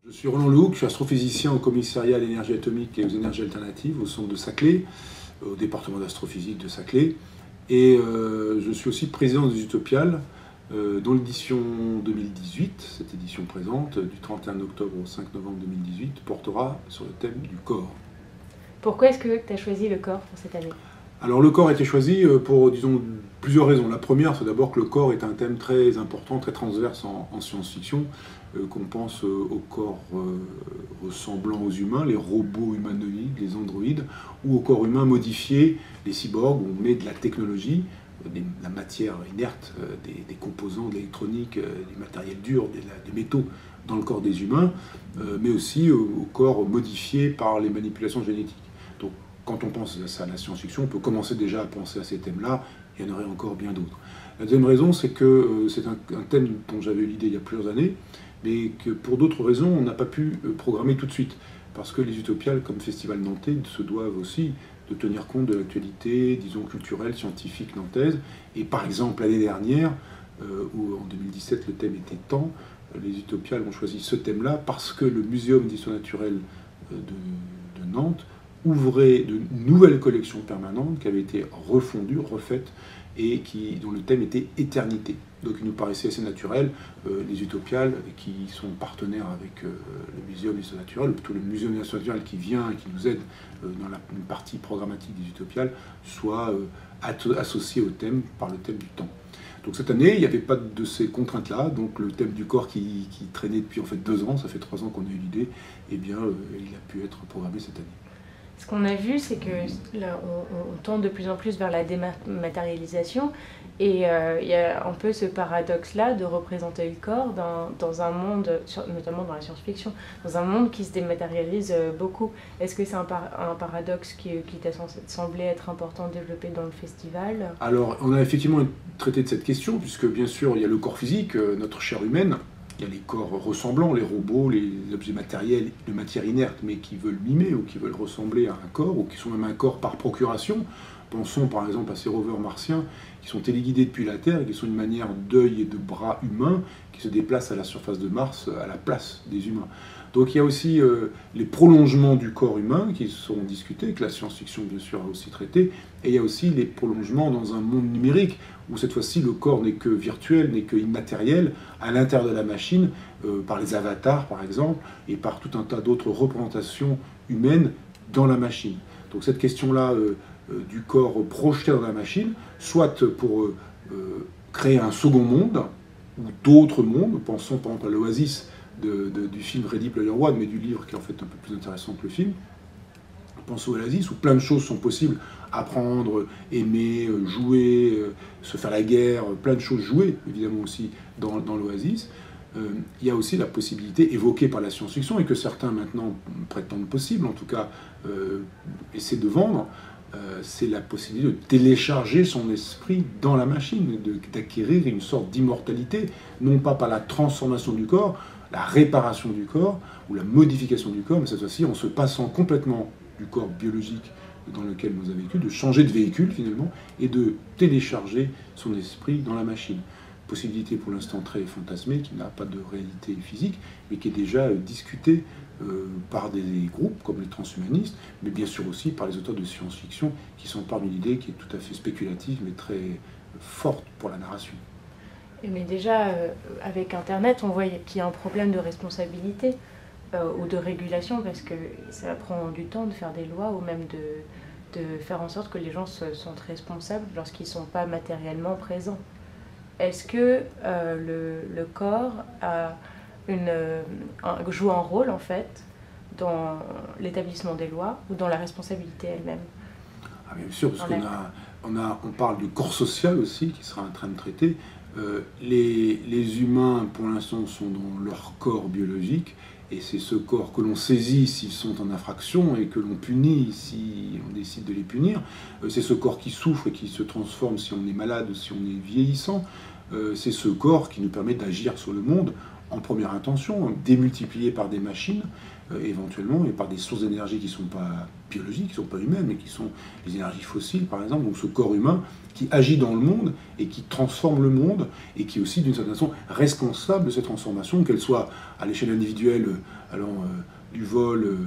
Je suis Roland Lehoucq, je suis astrophysicien au commissariat à l'énergie atomique et aux énergies alternatives au centre de Saclay, au département d'astrophysique de Saclay. Et je suis aussi président des Utopiales, dont l'édition 2018, cette édition présente, du 31 octobre au 5 novembre 2018, portera sur le thème du corps. Pourquoi est-ce que tu as choisi le corps pour cette année? Alors le corps a été choisi pour, disons, plusieurs raisons. La première, c'est d'abord que le corps est un thème très important, très transverse en science-fiction, qu'on pense aux corps ressemblant aux humains, les robots humanoïdes, les androïdes, ou aux corps humains modifiés, les cyborgs, où on met de la technologie, de la matière inerte, des composants, de l'électronique, des matériels durs, des métaux dans le corps des humains, mais aussi aux corps modifiés par les manipulations génétiques. Donc, quand on pense à la science-fiction, on peut commencer déjà à penser à ces thèmes-là. Il y en aurait encore bien d'autres. La deuxième raison, c'est que c'est un thème dont j'avais eu l'idée il y a plusieurs années, mais que pour d'autres raisons, on n'a pas pu programmer tout de suite. Parce que les Utopiales, comme festival nantais, se doivent aussi de tenir compte de l'actualité, disons, culturelle, scientifique nantaise. Et par exemple, l'année dernière, où en 2017 le thème était temps, les Utopiales ont choisi ce thème-là parce que le Muséum d'histoire naturelle de Nantes ouvrait de nouvelles collections permanentes qui avaient été refondues, refaites, et dont le thème était éternité. Donc il nous paraissait assez naturel, les Utopiales, qui sont partenaires avec le Muséum d'histoire naturelle, ou plutôt le Muséum d'histoire naturelle qui vient et qui nous aide dans la partie programmatique des Utopiales, soit associé au thème par le thème du temps. Donc cette année, il n'y avait pas de ces contraintes-là, donc le thème du corps qui traînait depuis en fait 2 ans, ça fait 3 ans qu'on a eu l'idée, eh bien il a pu être programmé cette année. Ce qu'on a vu, c'est que là, on tend de plus en plus vers la dématérialisation et il y a un peu ce paradoxe-là de représenter le corps dans un monde, notamment dans la science-fiction, dans un monde qui se dématérialise beaucoup. Est-ce que c'est un paradoxe qui t'a semblé être important de développer dans le festival? Alors, on a effectivement traité de cette question, puisque bien sûr, il y a le corps physique, notre chair humaine. Il y a les corps ressemblants, les robots, les objets matériels de matière inerte, mais qui veulent mimer ou qui veulent ressembler à un corps, ou qui sont même un corps par procuration. Pensons par exemple à ces rovers martiens qui sont téléguidés depuis la Terre et qui sont une manière d'œil et de bras humains qui se déplacent à la surface de Mars à la place des humains. Donc il y a aussi les prolongements du corps humain qui sont discutés, que la science-fiction bien sûr a aussi traité, et il y a aussi les prolongements dans un monde numérique où cette fois-ci le corps n'est que virtuel, n'est que immatériel, à l'intérieur de la machine, par les avatars par exemple, et par tout un tas d'autres représentations humaines dans la machine. Donc cette question-là du corps projeté dans la machine, soit pour créer un second monde, ou d'autres mondes, pensons par exemple à l'Oasis du film Ready Player One, mais du livre qui est en fait un peu plus intéressant que le film. Pensons à l'Oasis, où plein de choses sont possibles, apprendre, aimer, jouer, se faire la guerre, plein de choses jouées, évidemment aussi, dans l'Oasis. Il y a aussi la possibilité évoquée par la science-fiction, et que certains maintenant prétendent possible, en tout cas essaient de vendre, c'est la possibilité de télécharger son esprit dans la machine, d'acquérir une sorte d'immortalité, non pas par la transformation du corps, la réparation du corps, ou la modification du corps, mais cette fois-ci en se passant complètement du corps biologique dans lequel nous avons vécu, de changer de véhicule finalement, et de télécharger son esprit dans la machine. Possibilité pour l'instant très fantasmée, qui n'a pas de réalité physique, mais qui est déjà discutée par des groupes comme les transhumanistes, mais bien sûr aussi par les auteurs de science-fiction, qui s'emparent d'une idée qui est tout à fait spéculative, mais très forte pour la narration. Mais déjà, avec Internet, on voit qu'il y a un problème de responsabilité ou de régulation, parce que ça prend du temps de faire des lois, ou même de faire en sorte que les gens se sentent responsables lorsqu'ils ne sont pas matériellement présents. Est-ce que le corps joue un rôle, en fait, dans l'établissement des lois ou dans la responsabilité elle-même? Ah, bien sûr, parce qu'on parle du corps social aussi, qui sera en train de traiter. Les humains, pour l'instant, sont dans leur corps biologique, et c'est ce corps que l'on saisit s'ils sont en infraction et que l'on punit si on décide de les punir. C'est ce corps qui souffre et qui se transforme si on est malade ou si on est vieillissant. C'est ce corps qui nous permet d'agir sur le monde en première intention, démultiplié par des machines, éventuellement, et par des sources d'énergie qui ne sont pas biologiques, qui ne sont pas humaines, mais qui sont les énergies fossiles, par exemple, donc ce corps humain qui agit dans le monde et qui transforme le monde, et qui est aussi, d'une certaine façon, responsable de cette transformation, qu'elle soit à l'échelle individuelle, allant du vol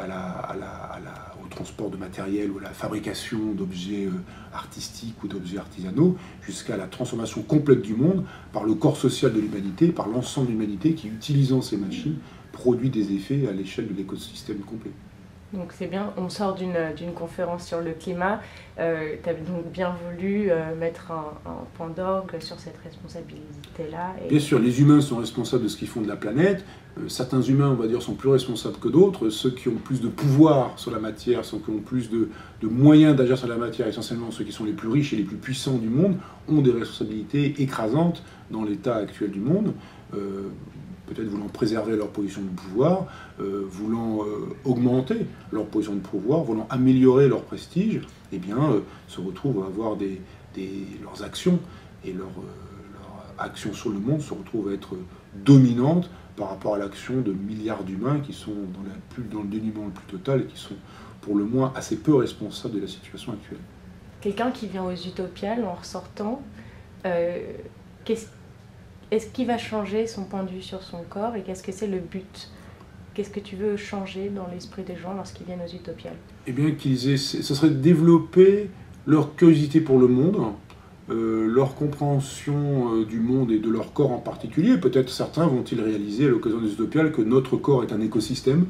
au transport de matériel ou à la fabrication d'objets artistiques ou d'objets artisanaux, jusqu'à la transformation complète du monde par le corps social de l'humanité, par l'ensemble de l'humanité qui, utilisant ces machines, produit des effets à l'échelle de l'écosystème complet. Donc c'est bien, on sort d'une conférence sur le climat, tu avais donc bien voulu mettre un point d'orgue sur cette responsabilité-là. Bien sûr, les humains sont responsables de ce qu'ils font de la planète. Certains humains, on va dire, sont plus responsables que d'autres. Ceux qui ont plus de pouvoir sur la matière, ceux qui ont plus de moyens d'agir sur la matière, essentiellement ceux qui sont les plus riches et les plus puissants du monde, ont des responsabilités écrasantes dans l'état actuel du monde. Peut-être voulant préserver leur position de pouvoir, voulant augmenter leur position de pouvoir, voulant améliorer leur prestige, eh bien, se retrouvent à avoir leurs actions, et leur action sur le monde se retrouve à être dominante par rapport à l'action de milliards d'humains qui sont dans le dénuement le plus total et qui sont pour le moins assez peu responsables de la situation actuelle. Quelqu'un qui vient aux Utopiales en ressortant, est-ce qu'il va changer son point de vue sur son corps, et qu'est-ce que c'est le but? Qu'est-ce que tu veux changer dans l'esprit des gens lorsqu'ils viennent aux Utopiales? Eh bien, ce serait de développer leur curiosité pour le monde, leur compréhension du monde et de leur corps en particulier. Peut-être certains vont-ils réaliser à l'occasion des Utopiales que notre corps est un écosystème,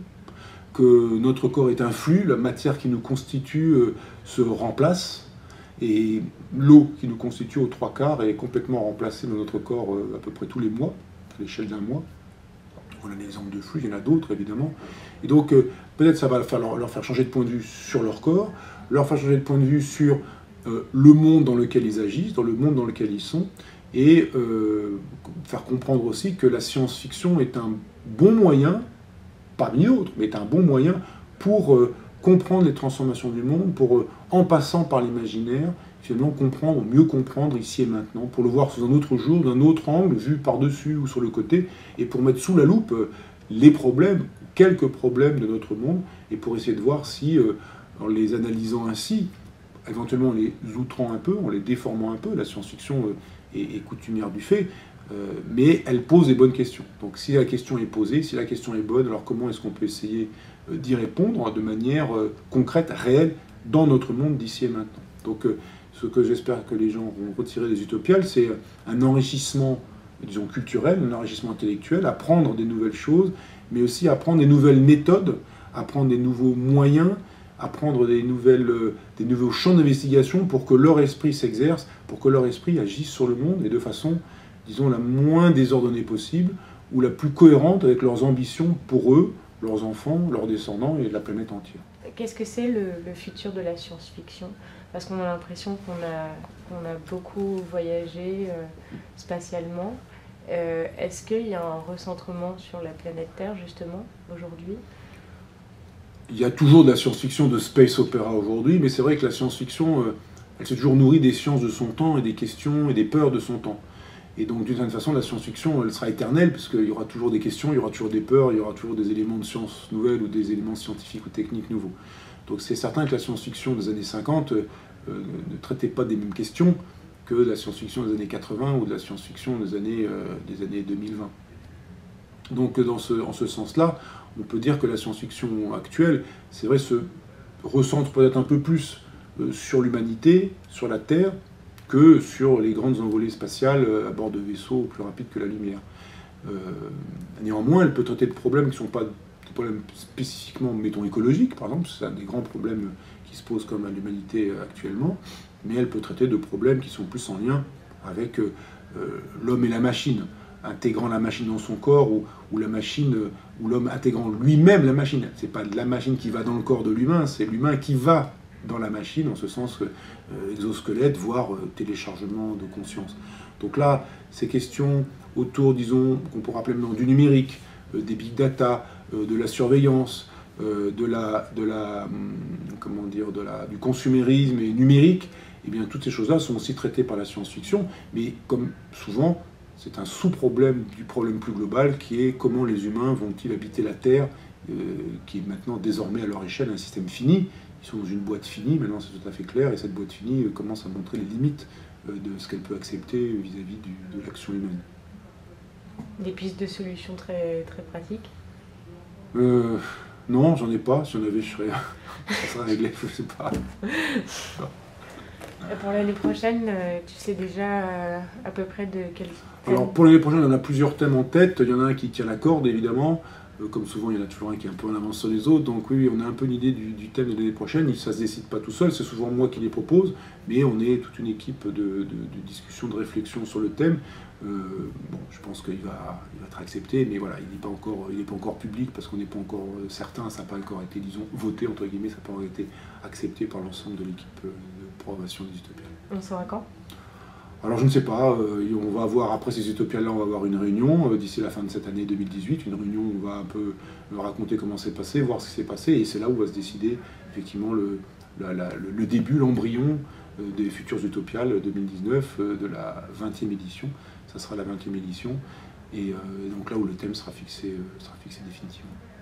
que notre corps est un flux, la matière qui nous constitue se remplace, et l'eau qui nous constitue aux 3/4 est complètement remplacée dans notre corps à peu près tous les mois, à l'échelle d'un mois. On a des exemples de flux, il y en a d'autres évidemment. Et donc peut-être ça va leur faire changer de point de vue sur leur corps, leur faire changer de point de vue sur le monde dans lequel ils agissent, dans le monde dans lequel ils sont, et faire comprendre aussi que la science-fiction est un bon moyen, parmi d'autres, mais est un bon moyen pour comprendre les transformations du monde, pour, en passant par l'imaginaire, finalement mieux comprendre ici et maintenant, pour le voir sous un autre jour, d'un autre angle, vu par-dessus ou sur le côté, et pour mettre sous la loupe les problèmes, quelques problèmes de notre monde, et pour essayer de voir si, en les analysant ainsi, éventuellement en les outrant un peu, en les déformant un peu, la science-fiction est coutumière du fait, mais elle pose des bonnes questions. Donc si la question est posée, si la question est bonne, alors comment est-ce qu'on peut essayer d'y répondre de manière concrète, réelle, dans notre monde d'ici et maintenant. Donc ce que j'espère que les gens vont retirer des Utopiales, c'est un enrichissement, disons, culturel, un enrichissement intellectuel, apprendre des nouvelles choses, mais aussi apprendre des nouvelles méthodes, apprendre des nouveaux moyens, apprendre des nouveaux champs d'investigation pour que leur esprit s'exerce, pour que leur esprit agisse sur le monde, et de façon, disons, la moins désordonnée possible, ou la plus cohérente avec leurs ambitions pour eux, leurs enfants, leurs descendants et la planète entière. Qu'est-ce que c'est le futur de la science-fiction? Parce qu'on a l'impression qu'on a beaucoup voyagé spatialement. Est-ce qu'il y a un recentrement sur la planète Terre, justement, aujourd'hui? Il y a toujours de la science-fiction, de space opéra aujourd'hui, mais c'est vrai que la science-fiction, elle s'est toujours nourrie des sciences de son temps et des questions et des peurs de son temps. Et donc, d'une certaine façon, la science-fiction, elle sera éternelle, puisqu'il y aura toujours des questions, il y aura toujours des peurs, il y aura toujours des éléments de science nouvelles ou des éléments scientifiques ou techniques nouveaux. Donc c'est certain que la science-fiction des années 50 ne traitait pas des mêmes questions que la science-fiction des années 80 ou de la science-fiction des années 2020. Donc en ce sens-là, on peut dire que la science-fiction actuelle, c'est vrai, se recentre peut-être un peu plus sur l'humanité, sur la Terre, que sur les grandes envolées spatiales à bord de vaisseaux plus rapides que la lumière. Néanmoins, elle peut traiter de problèmes qui ne sont pas des problèmes spécifiquement, mettons, écologiques, par exemple, c'est un des grands problèmes qui se posent comme à l'humanité actuellement, mais elle peut traiter de problèmes qui sont plus en lien avec l'homme et la machine, intégrant la machine dans son corps, ou la machine, ou l'homme intégrant lui-même la machine. C'est pas la machine qui va dans le corps de l'humain, c'est l'humain qui va dans la machine, en ce sens exosquelette, voire téléchargement de conscience. Donc là, ces questions autour, disons, qu'on pourrait appeler maintenant du numérique, des big data, de la surveillance, du consumérisme et numérique, eh bien toutes ces choses-là sont aussi traitées par la science-fiction, mais comme souvent, c'est un sous-problème du problème plus global qui est comment les humains vont-ils habiter la Terre, qui est maintenant désormais à leur échelle un système fini. Ils sont dans une boîte finie, maintenant c'est tout à fait clair, et cette boîte finie commence à montrer les limites de ce qu'elle peut accepter vis-à-vis de l'action humaine. Des pistes de solutions très, très pratiques? Non, j'en ai pas. Si j'en avais, ça serait réglé, je sais pas. Pour l'année prochaine, tu sais déjà à peu près de quel thème? Alors pour l'année prochaine, on a plusieurs thèmes en tête. Il y en a un qui tient la corde, évidemment. Comme souvent, il y en a toujours un qui est un peu en avance sur les autres. Donc oui, on a un peu une idée du thème de l'année prochaine. Ça ne se décide pas tout seul, c'est souvent moi qui les propose. Mais on est toute une équipe de discussion, de réflexion sur le thème. Bon, je pense qu'il va être accepté, mais voilà, il n'est pas encore public parce qu'on n'est pas encore certain. Ça n'a pas encore été, disons, voté, entre guillemets. Ça n'a pas encore été accepté par l'ensemble de l'équipe de programmation des Utopiales. On saura quand? Alors je ne sais pas, on va avoir, après ces Utopiales-là, on va avoir une réunion d'ici la fin de cette année 2018, une réunion où on va un peu raconter comment c'est passé, voir ce qui s'est passé, et c'est là où va se décider effectivement le début, l'embryon des futures Utopiales 2019, de la 20e édition. Ça sera la 20e édition, et donc là où le thème sera fixé définitivement.